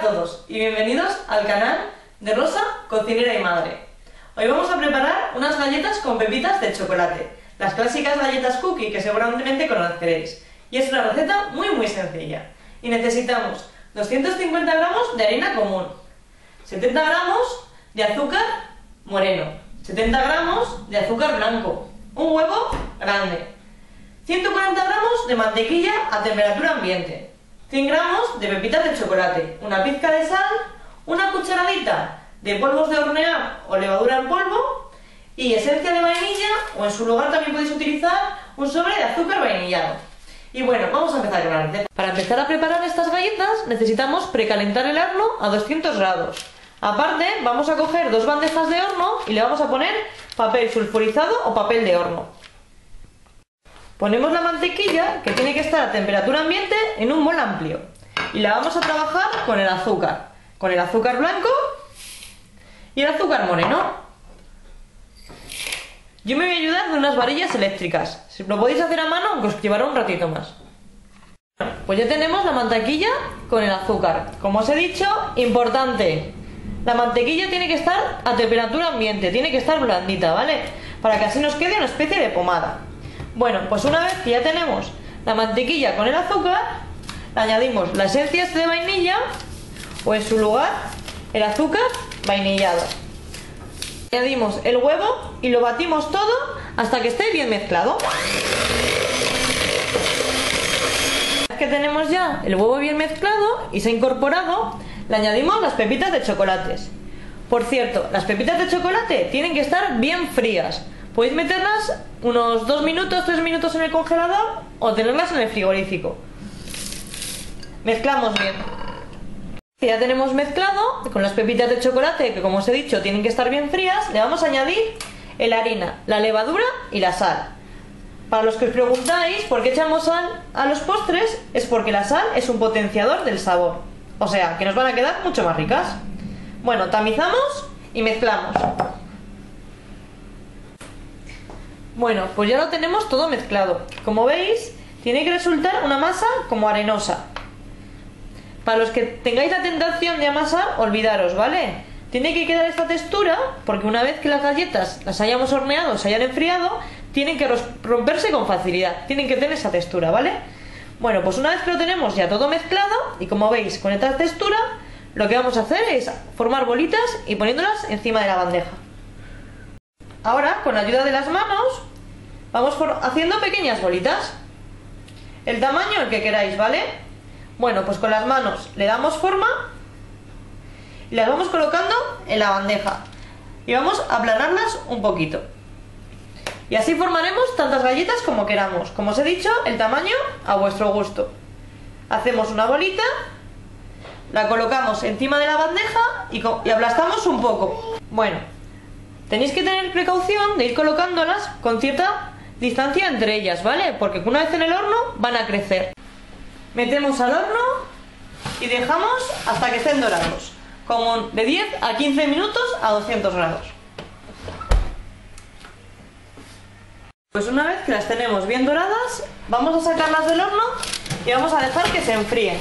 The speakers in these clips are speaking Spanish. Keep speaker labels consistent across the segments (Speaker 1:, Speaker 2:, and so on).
Speaker 1: todos y bienvenidos al canal de Rosa, cocinera y madre. Hoy vamos a preparar unas galletas con pepitas de chocolate, las clásicas galletas cookie que seguramente conoceréis. Y es una receta muy sencilla. Y necesitamos 250 gramos de harina común, 70 gramos de azúcar moreno, 70 gramos de azúcar blanco, un huevo grande, 140 gramos de mantequilla a temperatura ambiente, 100 gramos de pepitas de chocolate, una pizca de sal, una cucharadita de polvos de hornear o levadura en polvo y esencia de vainilla, o en su lugar también podéis utilizar un sobre de azúcar vainillado. Y bueno, vamos a empezar con la receta. Para empezar a preparar estas galletas necesitamos precalentar el horno a 200 grados. Aparte, vamos a coger dos bandejas de horno y le vamos a poner papel sulfurizado o papel de horno. Ponemos la mantequilla, que tiene que estar a temperatura ambiente, en un bol amplio. Y la vamos a trabajar con el azúcar blanco y el azúcar moreno. Yo me voy a ayudar de unas varillas eléctricas. Si lo podéis hacer a mano, aunque os llevará un ratito más. Pues ya tenemos la mantequilla con el azúcar. Como os he dicho, importante, la mantequilla tiene que estar a temperatura ambiente, tiene que estar blandita, ¿vale? Para que así nos quede una especie de pomada. Bueno, pues una vez que ya tenemos la mantequilla con el azúcar, le añadimos la esencia de vainilla, o en su lugar el azúcar vainillado. Añadimos el huevo y lo batimos todo hasta que esté bien mezclado. Una vez que tenemos ya el huevo bien mezclado y se ha incorporado, le añadimos las pepitas de chocolates. Por cierto, las pepitas de chocolate tienen que estar bien frías. Podéis meterlas unos 2 minutos, 3 minutos en el congelador o tenerlas en el frigorífico. Mezclamos bien. Ya tenemos mezclado con las pepitas de chocolate, que como os he dicho tienen que estar bien frías. Le vamos a añadir la harina, la levadura y la sal. Para los que os preguntáis por qué echamos sal a los postres, es porque la sal es un potenciador del sabor. O sea, que nos van a quedar mucho más ricas. Bueno, tamizamos y mezclamos. Bueno, pues ya lo tenemos todo mezclado. Como veis, tiene que resultar una masa como arenosa. Para los que tengáis la tentación de amasar, olvidaros, ¿vale? Tiene que quedar esta textura, porque una vez que las galletas las hayamos horneado, se hayan enfriado, tienen que romperse con facilidad. Tienen que tener esa textura, ¿vale? Bueno, pues una vez que lo tenemos ya todo mezclado, y como veis, con esta textura, lo que vamos a hacer es formar bolitas y poniéndolas encima de la bandeja. Ahora, con la ayuda de las manos, vamos haciendo pequeñas bolitas. El tamaño el que queráis, ¿vale? Bueno, pues con las manos le damos forma y las vamos colocando en la bandeja. Y vamos a aplanarlas un poquito. Y así formaremos tantas galletas como queramos. Como os he dicho, el tamaño a vuestro gusto. Hacemos una bolita, la colocamos encima de la bandeja y aplastamos un poco. Bueno, tenéis que tener precaución de ir colocándolas con cierta distancia entre ellas, ¿vale? Porque una vez en el horno van a crecer. Metemos al horno y dejamos hasta que estén dorados, como de 10 a 15 minutos a 200 grados. Pues una vez que las tenemos bien doradas, vamos a sacarlas del horno y vamos a dejar que se enfríen.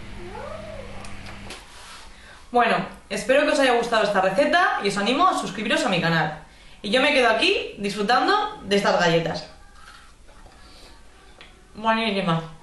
Speaker 1: Bueno, espero que os haya gustado esta receta y os animo a suscribiros a mi canal. Y yo me quedo aquí disfrutando de estas galletas. Buenísimas.